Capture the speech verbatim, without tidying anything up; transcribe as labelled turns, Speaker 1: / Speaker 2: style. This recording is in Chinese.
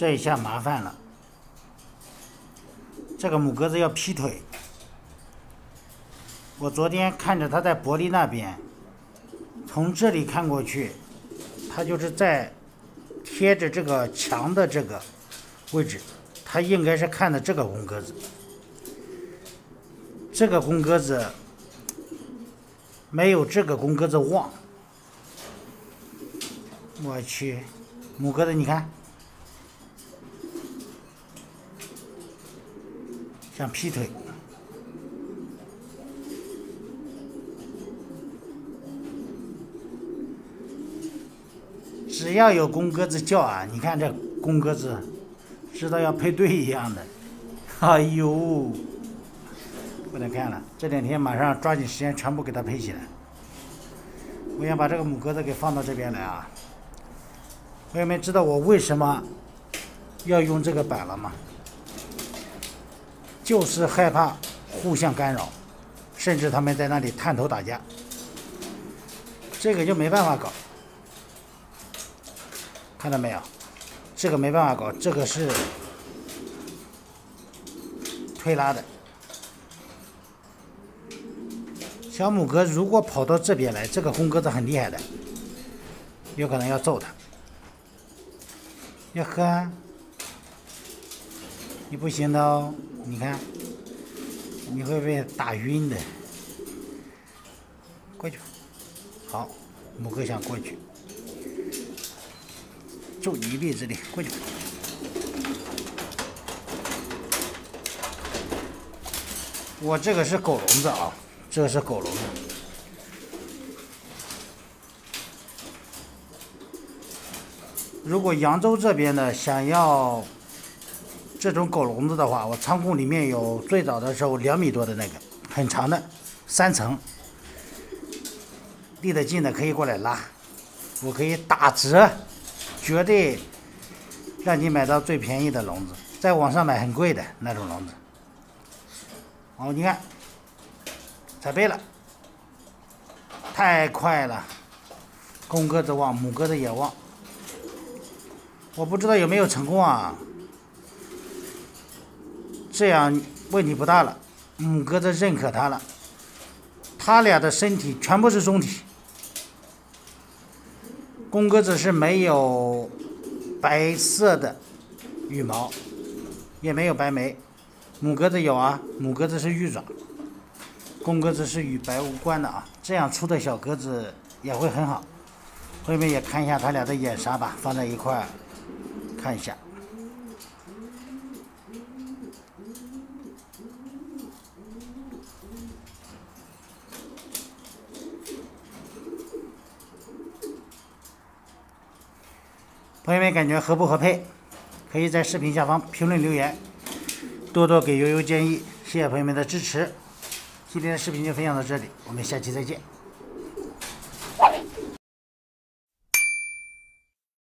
Speaker 1: 这一下麻烦了，这个母鸽子要劈腿。我昨天看着它在玻璃那边，从这里看过去，它就是在贴着这个墙的这个位置，它应该是看的这个公鸽子。这个公鸽子没有这个公鸽子旺。我去，母鸽子你看，想劈腿。只要有公鸽子叫啊，你看这公鸽子，知道要配对一样的。哎呦，不能看了，这两天马上抓紧时间全部给它配起来。我想把这个母鸽子给放到这边来啊。朋友们知道我为什么要用这个板了吗？就是害怕互相干扰，甚至他们在那里探头打架，这个就没办法搞。看到没有？这个没办法搞，这个是推拉的。小母鸽如果跑到这边来，这个公鸽子很厉害的，有可能要揍它。呀呵，你不行的哦，你看，你会被打晕的。过去，好，母鸽想过去。助你一臂之力，过去。我这个是狗笼子啊，这个是狗笼子。如果扬州这边的想要这种狗笼子的话，我仓库里面有最早的时候两米多的那个，很长的，三层，离得近的可以过来拉，我可以打折。绝对让你买到最便宜的笼子，在网上买很贵的那种笼子。哦，你看，踩背了，太快了，公鸽子旺，母鸽子也旺。我不知道有没有成功啊？这样问题不大了，母鸽子认可它了，它俩的身体全部是中体。公鸽子是没有白色的羽毛，也没有白眉，母鸽子有啊，母鸽子是玉爪，公鸽子是与白无关的啊。这样出的小鸽子也会很好。后面也看一下它俩的眼纱吧，放在一块儿看一下。朋友们感觉合不合配？可以在视频下方评论留言，多多给悠悠建议，谢谢朋友们的支持。今天的视频就分享到这里，我们下期再见。